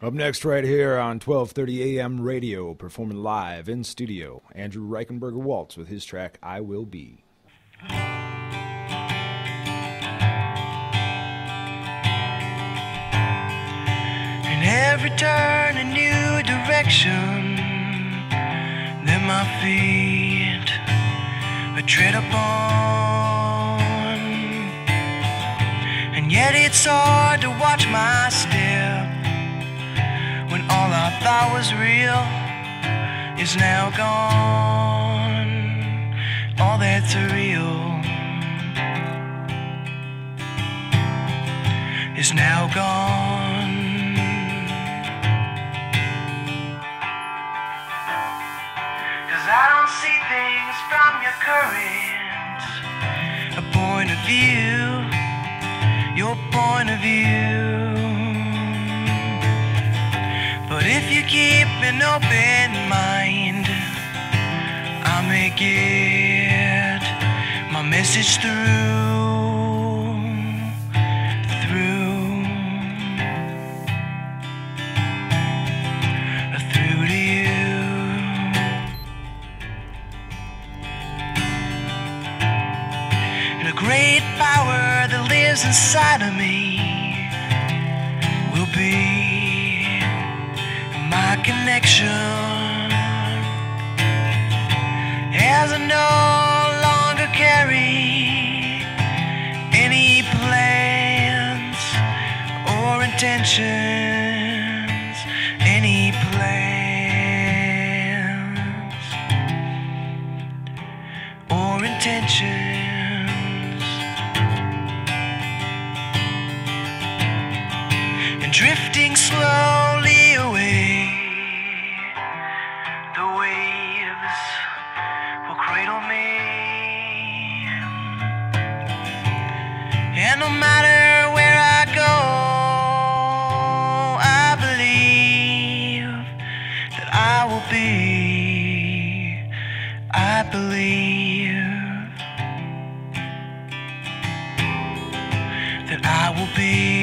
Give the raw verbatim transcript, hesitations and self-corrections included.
Up next right here on twelve thirty A M radio, performing live in studio, Andrew Reichenberger Waltz with his track, I Will Be. In every turn, a new direction that my feet are tread upon. And yet it's hard to watch my step when all I thought was real is now gone. All that's real is now gone. Cause I don't see things from your current a point of view, your point of view. But if you keep an open mind, I may get my message through, through, through to you. And a great power that lives inside of me will be my connection, as I no longer carry any plans or intentions, any plans or intentions, and drifting slowly away. And no matter where I go, I believe that I will be, I believe that I will be.